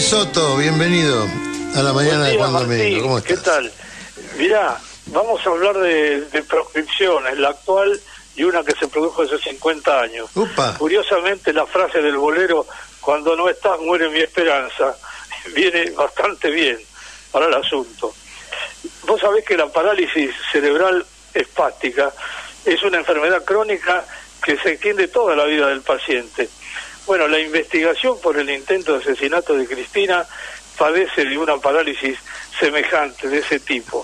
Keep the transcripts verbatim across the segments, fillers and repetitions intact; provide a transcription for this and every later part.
Soto, bienvenido a la mañana de Juan Domingo. ¿Cómo estás? ¿Qué tal? Mirá, vamos a hablar de, de proscripciones, la actual y una que se produjo hace cincuenta años. Upa. Curiosamente, la frase del bolero, cuando no estás muere mi esperanza, viene bastante bien para el asunto. Vos sabés que la parálisis cerebral espástica es una enfermedad crónica que se extiende toda la vida del paciente. Bueno, la investigación por el intento de asesinato de Cristina padece de una parálisis semejante, de ese tipo.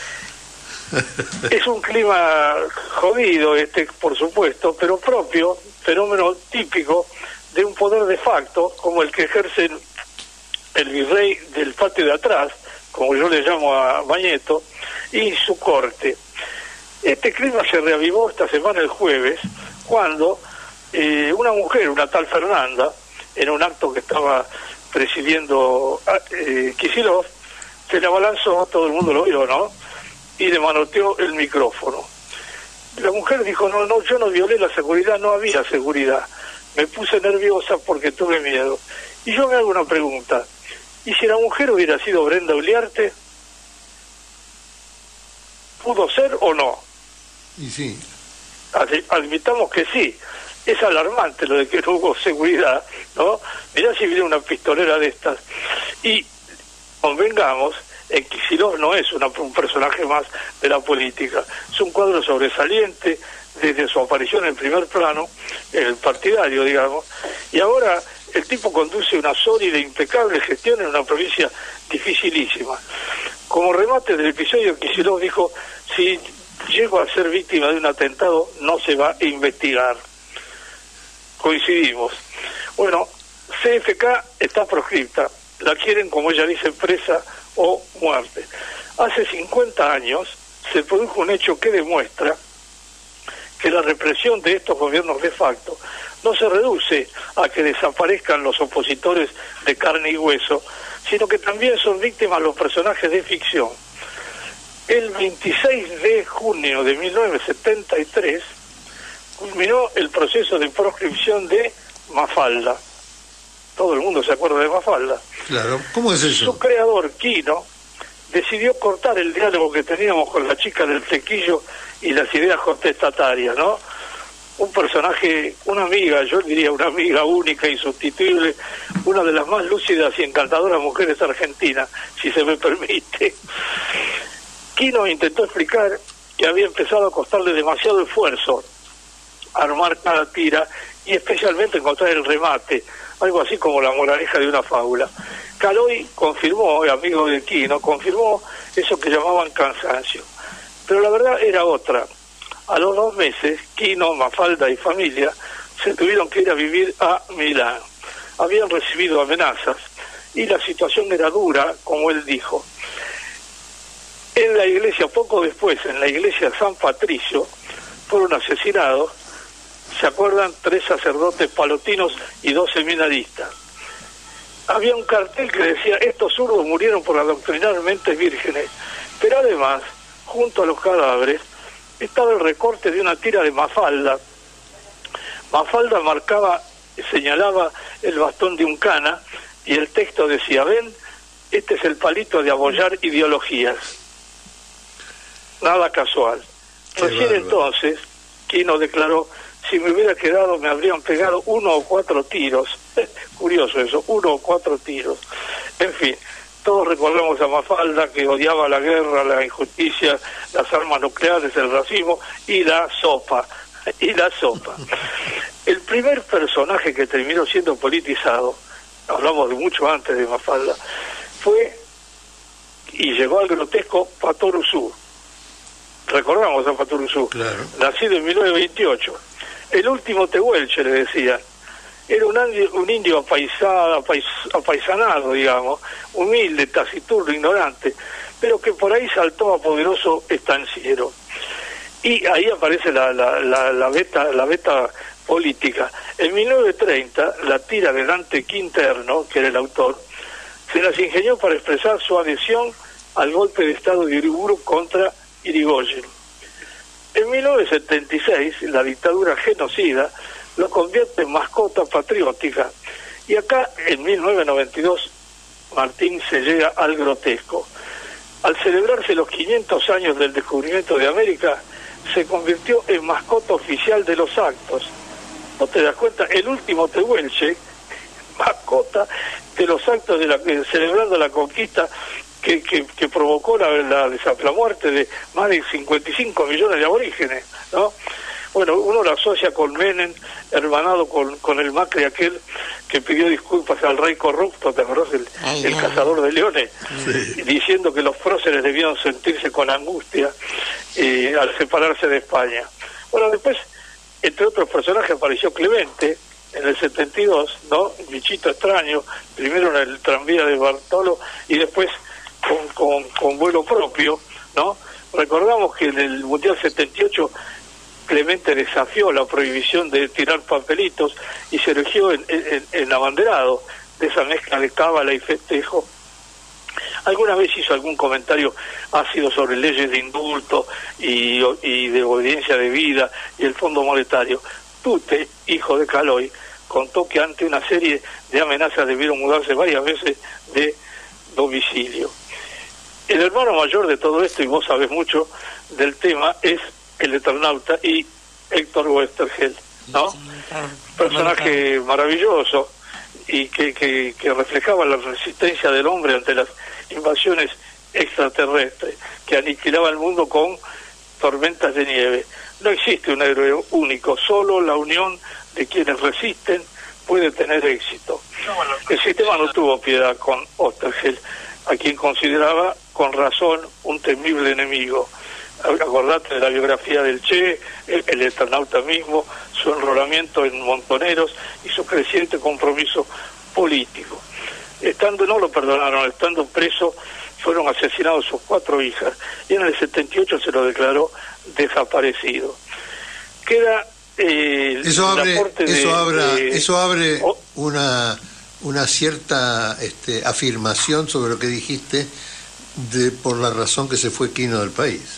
Es un clima jodido este, por supuesto, pero propio, fenómeno típico de un poder de facto, como el que ejerce el virrey del patio de atrás, como yo le llamo a Bañeto, y su corte. Este clima se reavivó esta semana el jueves, cuando eh, una mujer, una tal Fernanda, en un acto que estaba presidiendo eh, Kicillof, se le abalanzó, todo el mundo lo vio, ¿no?, y le manoteó el micrófono. La mujer dijo, no, no, yo no violé la seguridad, no había seguridad. Me puse nerviosa porque tuve miedo. Y yo me hago una pregunta, ¿y si la mujer hubiera sido Brenda Uliarte? ¿Pudo ser o no? Y sí. Admitamos que sí. Es alarmante lo de que no hubo seguridad, ¿no? Mirá si viene una pistolera de estas. Y convengamos en que Kicillof no es una, un personaje más de la política. Es un cuadro sobresaliente desde su aparición en primer plano, en el partidario, digamos, y ahora el tipo conduce una sólida e impecable gestión en una provincia dificilísima. Como remate del episodio, Kicillof dijo, si llego a ser víctima de un atentado, no se va a investigar. Coincidimos. Bueno, C F K está proscripta, la quieren, como ella dice, presa o muerte. Hace cincuenta años se produjo un hecho que demuestra que la represión de estos gobiernos de facto no se reduce a que desaparezcan los opositores de carne y hueso, sino que también son víctimas los personajes de ficción. El veintiséis de junio de mil novecientos setenta y tres culminó el proceso de proscripción de Mafalda. Todo el mundo se acuerda de Mafalda. Claro, ¿cómo es eso? Su creador, Quino, decidió cortar el diálogo que teníamos con la chica del flequillo y las ideas contestatarias, ¿no? Un personaje, una amiga, yo diría una amiga única, insustituible, una de las más lúcidas y encantadoras mujeres argentinas, si se me permite. Quino intentó explicar que había empezado a costarle demasiado esfuerzo armar cada tira y especialmente encontrar el remate, algo así como la moraleja de una fábula. Caloy confirmó, amigo de Quino, confirmó eso que llamaban cansancio. Pero la verdad era otra. A los dos meses, Quino, Mafalda y familia se tuvieron que ir a vivir a Milán. Habían recibido amenazas y la situación era dura, como él dijo. En la iglesia, poco después, en la iglesia de San Patricio, fueron asesinados, ¿se acuerdan?, tres sacerdotes palotinos y dos seminaristas. Había un cartel que decía, estos zurdos murieron por adoctrinar mentes vírgenes, pero además, junto a los cadáveres, estaba el recorte de una tira de Mafalda. Mafalda marcaba, señalaba el bastón de un cana, y el texto decía, ven, este es el palito de abollar ideologías. Nada casual. Qué Recién bárbaro. entonces, Quino declaró, si me hubiera quedado me habrían pegado uno o cuatro tiros. Curioso eso, uno o cuatro tiros. En fin, todos recordamos a Mafalda, que odiaba la guerra, la injusticia, las armas nucleares, el racismo y la sopa. Y la sopa. El primer personaje que terminó siendo politizado, hablamos de mucho antes de Mafalda, fue y llegó al grotesco Patoruzú. Recordamos a Patoruzú, claro, nacido en mil novecientos veintiocho. El último tehuelche, le decían. Era un indio, un indio apaisado, apais, apaisanado, digamos, humilde, taciturno, ignorante, pero que por ahí saltó a poderoso estanciero. Y ahí aparece la, la, la, la, beta, la beta política. En mil novecientos treinta, la tira de Dante Quinterno, que era el autor, se las ingenió para expresar su adhesión al golpe de Estado de Uriburu contra Irigoyen. En mil novecientos setenta y seis, la dictadura genocida lo convierte en mascota patriótica, y acá, en mil novecientos noventa y dos, Martín, se llega al grotesco. Al celebrarse los quinientos años del descubrimiento de América, se convirtió en mascota oficial de los actos. ¿No te das cuenta? El último tehuelche, mascota de los actos de la celebrando la conquista que, que, que provocó la, la, la muerte de más de cincuenta y cinco millones de aborígenes, ¿no? Bueno, uno lo asocia con Menem, hermanado con, con el Macri aquel que pidió disculpas al rey corrupto, ¿te acordás? El, Ay, el cazador de leones, sí. Diciendo que los próceres debían sentirse con angustia eh, al separarse de España. Bueno, después, entre otros personajes, apareció Clemente en el setenta y dos, ¿no? Bichito extraño, primero en el tranvía de Bartolo y después con, con, con vuelo propio, ¿no? Recordamos que en el Mundial setenta y ocho Clemente desafió la prohibición de tirar papelitos y se erigió en, en, en abanderado de esa mezcla de cábala y festejo. Alguna vez hizo algún comentario ácido sobre leyes de indulto y, y de obediencia de vida y el Fondo Monetario. Tute, hijo de Caloy, contó que ante una serie de amenazas debieron mudarse varias veces de domicilio. El hermano mayor de todo esto, y vos sabés mucho del tema, es el Eternauta y Héctor Westergel, ¿no? Personaje maravilloso y que, que, que reflejaba la resistencia del hombre ante las invasiones extraterrestres que aniquilaba el mundo con tormentas de nieve. No existe un héroe único, solo la unión de quienes resisten puede tener éxito. El sistema no tuvo piedad con Oestergel, a quien consideraba con razón un temible enemigo. Acordate de la biografía del Che, el, el Eternauta mismo, su enrolamiento en Montoneros y su creciente compromiso político. Estando, no lo perdonaron, estando preso, fueron asesinados sus cuatro hijas y en el setenta y ocho se lo declaró desaparecido. Queda eh, eso abre, el aporte de, eso abre, de, eso abre oh, una, una cierta este, afirmación sobre lo que dijiste de por la razón que se fue Quino del país.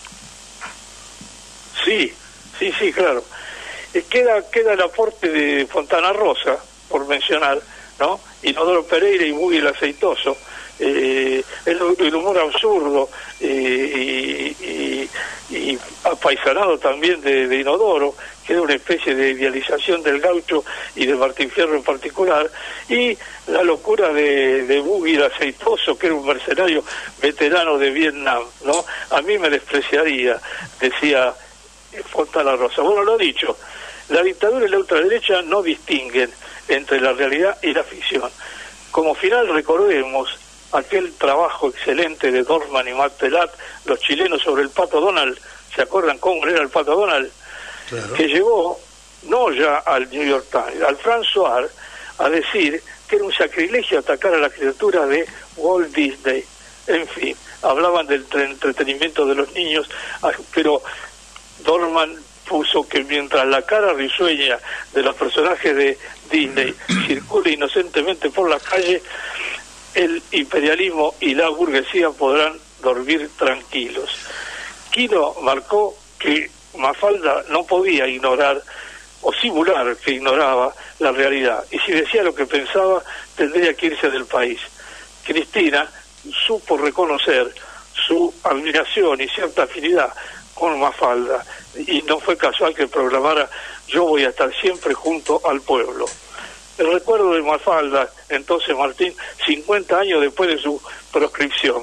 Sí, sí, sí, claro. Eh, queda queda el aporte de Fontana Rosa, por mencionar, ¿no? Inodoro Pereira y Buggy el Aceitoso, eh, el, el humor absurdo eh, y, y, y apaisanado también de, de Inodoro, que era una especie de idealización del gaucho y de Martín Fierro en particular, y la locura de, de Buggy el Aceitoso, que era un mercenario veterano de Vietnam, ¿no? A mí me despreciaría, decía Fontana Rosa. Bueno, lo dicho, la dictadura y la ultraderecha no distinguen entre la realidad y la ficción. Como final recordemos aquel trabajo excelente de Dorfman y Martelat, los chilenos, sobre el Pato Donald. ¿Se acuerdan cómo era el Pato Donald? Claro. Que llegó no ya al New York Times, al François, a decir que era un sacrilegio atacar a la criatura de Walt Disney. En fin, hablaban del entretenimiento de los niños, pero Dorfman puso que mientras la cara risueña de los personajes de Disney circula inocentemente por la calle, el imperialismo y la burguesía podrán dormir tranquilos. Quino marcó que Mafalda no podía ignorar o simular que ignoraba la realidad, y si decía lo que pensaba tendría que irse del país. Cristina supo reconocer su admiración y cierta afinidad con Mafalda, y no fue casual que proclamara: yo voy a estar siempre junto al pueblo. El recuerdo de Mafalda, entonces, Martín, cincuenta años después de su proscripción.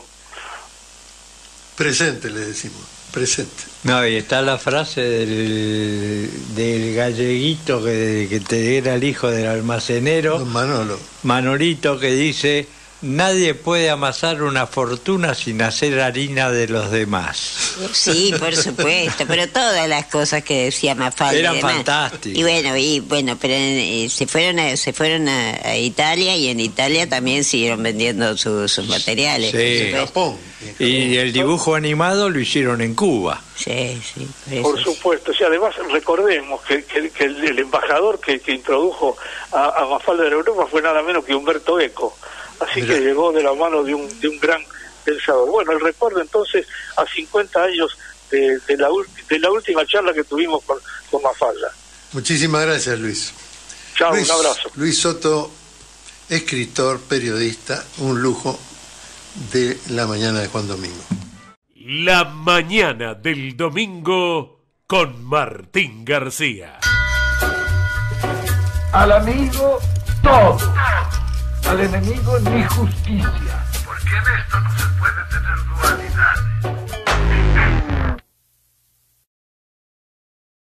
Presente, le decimos, presente. No, y está la frase del, del galleguito que, que te era el hijo del almacenero, Don Manolo. Manolito, que dice: nadie puede amasar una fortuna sin hacer harina de los demás. Sí, por supuesto, pero todas las cosas que decía Mafalda eran y demás. fantásticas. Y bueno, y bueno, pero eh, se fueron a, se fueron a, a Italia, y en Italia también siguieron vendiendo su, sus materiales. Sí. En Japón. Y el dibujo animado lo hicieron en Cuba. Sí, sí. Por, por supuesto, sí, además recordemos que, que, que el, el embajador que, que introdujo a, a Mafalda en Europa fue nada menos que Humberto Eco. Así Mira. que llegó de la mano de un de un gran pensador. Bueno, el recuerdo entonces a cincuenta años de, de, la, de la última charla que tuvimos con, con Mafalda. Muchísimas gracias, Luis. Chao, Luis, un abrazo. Luis Soto escritor, periodista, un lujo de la mañana de Juan Domingo. La mañana del domingo con Martín García. Al amigo todo, al enemigo ni justicia, porque en esto no se puede tener dualidad.